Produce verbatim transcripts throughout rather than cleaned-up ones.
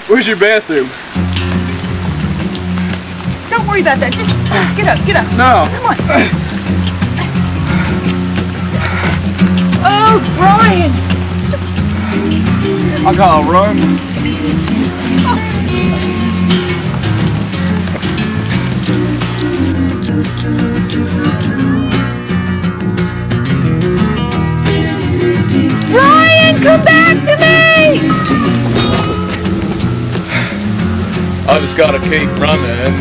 Where's your bathroom? Don't worry about that. Just, just get up, get up. No. Come on. Oh, Brian! I gotta run. Brian, come back to me! I just gotta keep running.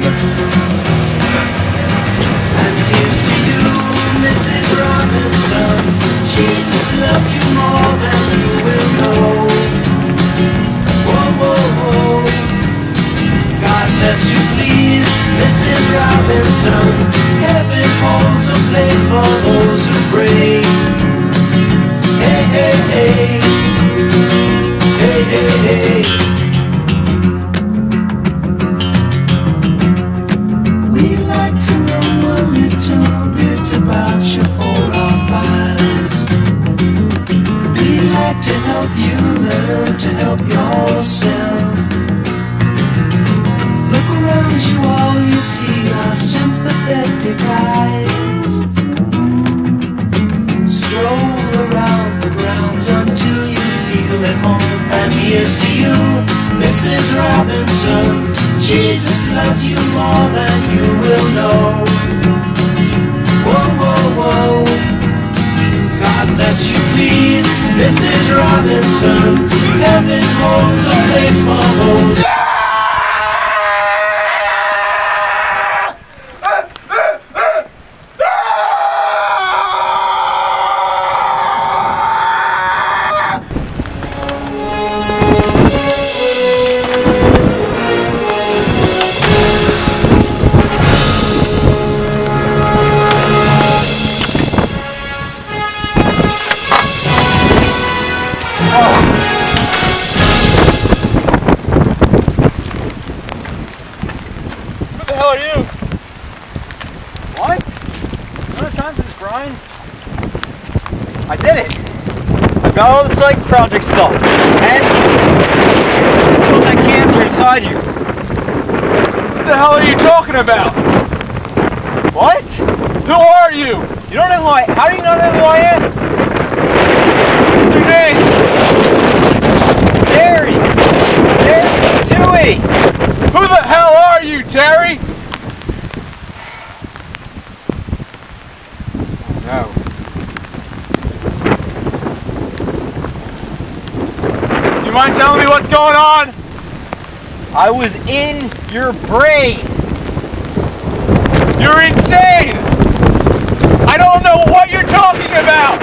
And here's to you, Missus Robinson. Jesus loves you more than you will know. Whoa, whoa, whoa. God bless you, please, Missus Robinson. Heaven holds a place for those who pray. Hey, hey, hey. Hey, hey, hey. We'd like to know a little bit about you for our files. We'd like to help you learn to help yourself. Look around you, all you see are sympathetic eyes. Stroll around the grounds until you feel at home. And here's to you, Missus Robinson. Jesus loves you more than you will know. Whoa, whoa, whoa. God bless you, please, Missus Robinson. Heaven holds a place for those. Who the hell are you? What? You don't have time for this, Brian. I did it! I got all the psych project stuff, and I killed that cancer inside you. What the hell are you talking about? What? Who are you? You don't know who I am? How do you not know who I am? What's your name? Terry! Terry Tui! Who the hell are you, Terry? No. You mind telling me what's going on? I was in your brain! You're insane! I don't know what you're talking about!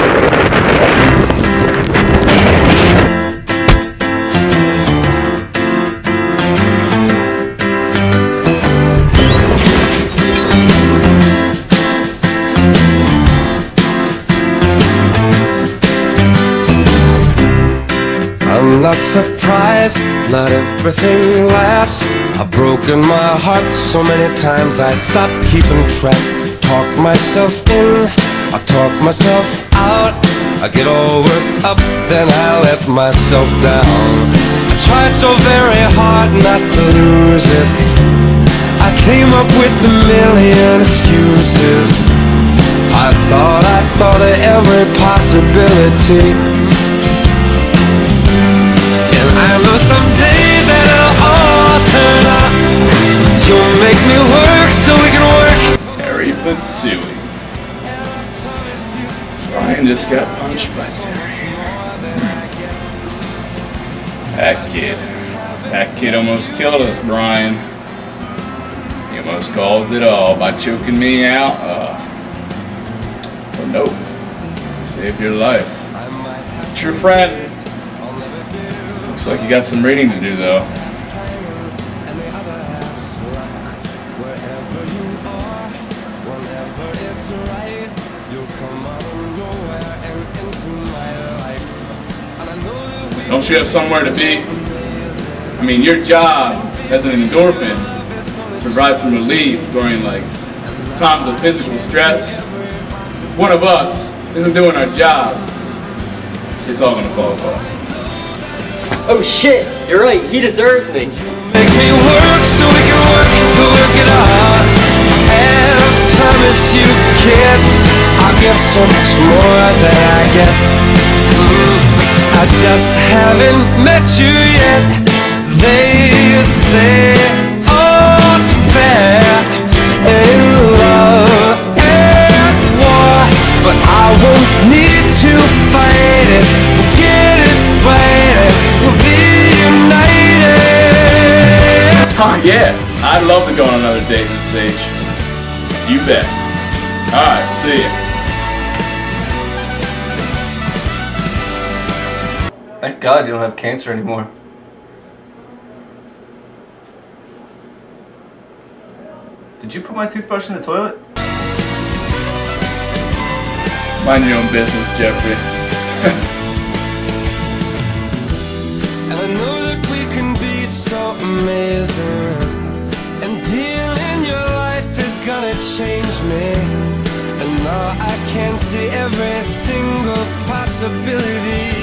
I'm not surprised, not everything lasts. I've broken my heart so many times I stopped keeping track. Talk myself in, I talk myself out. I get all worked up, then I let myself down. I tried so very hard not to lose it. I came up with a million excuses. I thought, I thought of every possibility. And I know someday that it'll all turn out. You'll make me work so we can work. Terry Tui. Brian just got punched by Terry. That kid. That kid almost killed us, Brian. He almost caused it all by choking me out. Uh, but nope. Saved your life. It's a true friend. Looks like you got some reading to do, though. Don't you have somewhere to be? I mean, your job as an endorphin is to provide some relief during like times of physical stress. If one of us isn't doing our job, it's all gonna fall apart. Oh shit! You're right, he deserves me. Make me work so we can work to work it out. And I promise you, kid, I'll get so much more than I get. Mm, I just haven't met you yet. They say all's fair in love and war, but I won't need to fight it. We'll get it right, we'll be united. Oh yeah, I'd love to go on another date with Sage. You bet. Alright, see ya. Thank God you don't have cancer anymore. Did you put my toothbrush in the toilet? Mind your own business, Jeffrey. And I know that we can be so amazing, and being in your life is gonna change me. And now I can see every single possibility.